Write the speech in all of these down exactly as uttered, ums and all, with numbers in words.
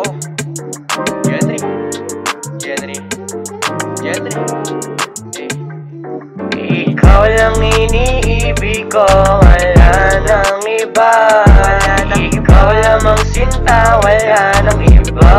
Oh, Jenry, Jenry, Jenry. Eh. Ikaw lang iniibig ko, wala nang iba. Ikaw lamang sinta, wala nang iba.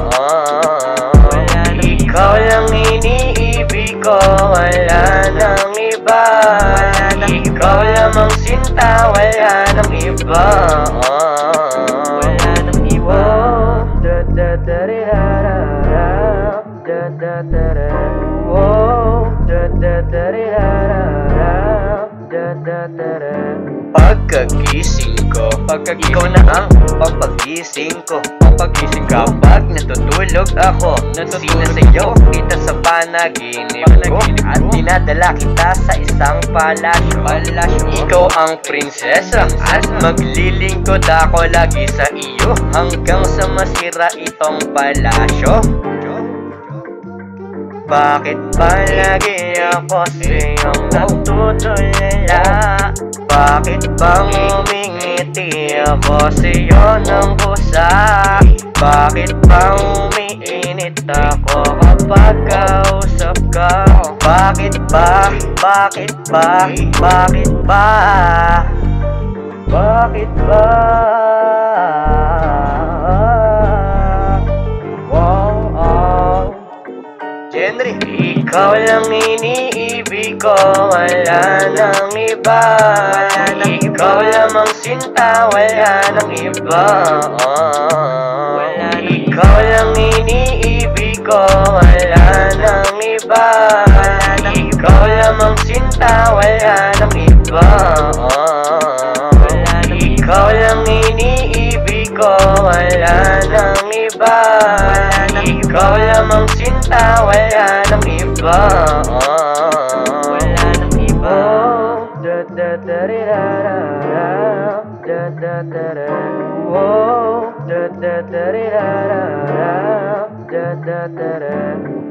Ikaw lang iniibig ko, wala nang iba. Ikaw lamang sinta, wala nang iba. Wala nang iba. Da da da da da da da da da. Oh, da da da da da da da da. Pagkagising ko, pagka ikaw na ang pampagising ko. Pampagising kapag natutulog ako, natutulog sa'yo kita sa panaginip ko. At dinadala kita sa isang palasyo. Ikaw ang prinsesa at maglilingkod ako lagi sa iyo, hanggang sa masira itong palasyo. Bakit ba lagi ako sa'yong natutulala? Bakit bang umingiti ako sa'yo ng kusa? Bakit bang umiinit ako kapag kausap ka? Bakit ba? Bakit ba? Bakit ba? Bakit ba? Jenry, ikaw lang iniibig ko, wala nang iba. Ikaw lamang sinta, wala nang iba. Ikaw lang iniibig ko, wala nang iba. Ikaw lamang sinta, wala nang iba. Ikaw lang iniibig ko, wala nang iba. Ikaw lamang sinta, wala nang iba. Wala nang iba. Da da da da da da da da. Oh, da da da da da da da da da.